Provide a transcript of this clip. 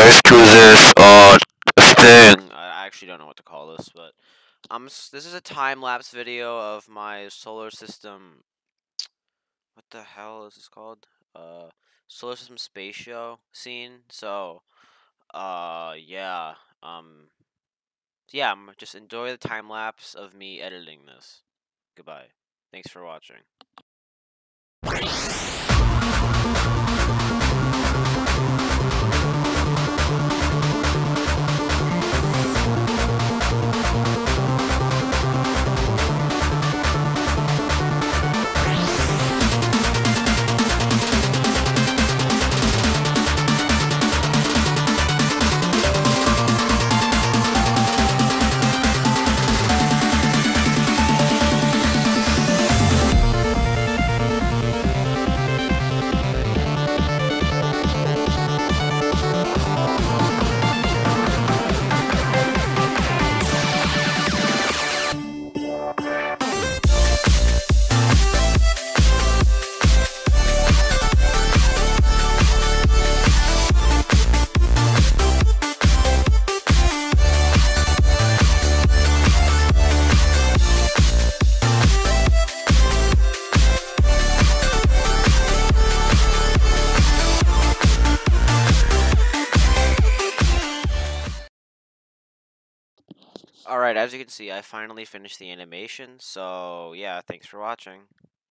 guys to this thing. I actually don't know what to call this, but this is a time lapse video of my solar system. What the hell is this called? Solar system space show scene. So, yeah, just enjoy the time lapse of me editing this. Goodbye. Thanks for watching. Alright, as you can see, I finally finished the animation, so yeah, thanks for watching.